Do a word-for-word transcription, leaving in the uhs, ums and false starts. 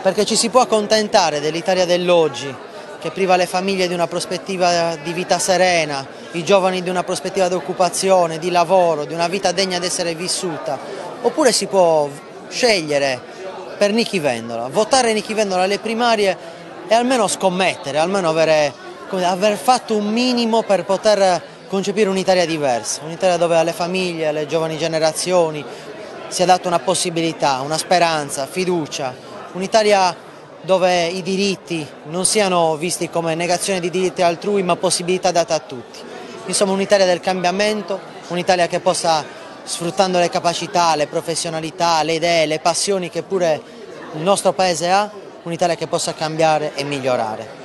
perché ci si può accontentare dell'Italia dell'oggi, che priva le famiglie di una prospettiva di vita serena, i giovani di una prospettiva di occupazione, di lavoro, di una vita degna di essere vissuta, oppure si può scegliere per Nichi Vendola, votare Nichi Vendola alle primarie e almeno scommettere, almeno avere, aver fatto un minimo per poter concepire un'Italia diversa, un'Italia dove alle famiglie, alle giovani generazioni sia data una possibilità, una speranza, fiducia, un'Italia dove i diritti non siano visti come negazione di diritti altrui ma possibilità date a tutti. Insomma, un'Italia del cambiamento, un'Italia che possa, sfruttando le capacità, le professionalità, le idee, le passioni che pure il nostro Paese ha, un'Italia che possa cambiare e migliorare.